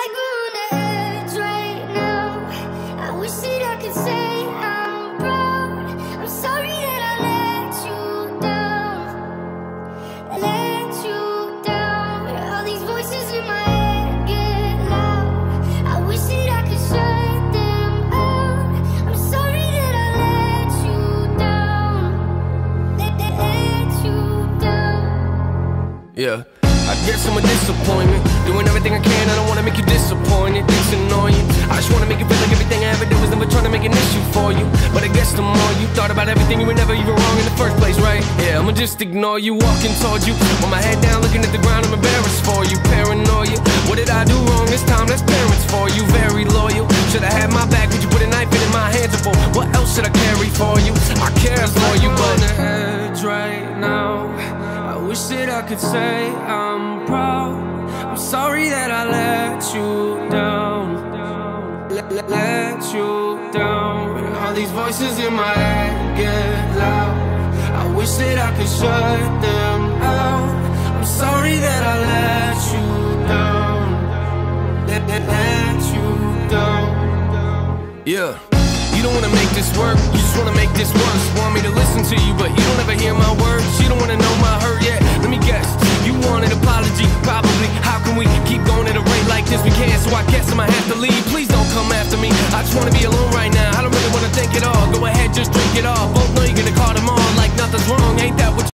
like we're on the edge right now. I wish that I could say I'm proud. I'm sorry that I let you down. Let you down. All these voices in my head get loud. I wish that I could shut them out. I'm sorry that I let you down. Let you down. Yeah, I guess I'm a disappointment. Doing everything I can, I don't wanna make you disappointed. It's annoying. I just wanna make you feel like everything I ever did was never trying to make an issue for you. But I guess the more you thought about everything, you were never even wrong in the first place, right? Yeah, I'ma just ignore you, walking towards you with my head down, looking at the ground. I'm embarrassed for you, paranoia. What did I do wrong this time? That's parents for you, very loyal. Should I have my back? Would you put a knife in my hands? For what else should I carry for you? I care for you, but on the edge right now. I wish that I could say I'm proud. I'm sorry that I let you down. Let you down. All these voices in my head get loud. I wish that I could shut them out. I'm sorry that I let you down. Let you down. Yeah. You don't wanna make this work, you just wanna make this worse. Want me to listen to you, but you don't ever hear my words. You don't wanna know my hurt yet. Let me guess, you want an apology, probably. How can we keep going at a rate like this? We can't, so I guess I might have to leave. Please don't come after me, I just wanna be alone right now. I don't really wanna think it all, go ahead, just drink it all. Both know you're gonna call them on like nothing's wrong, ain't that what you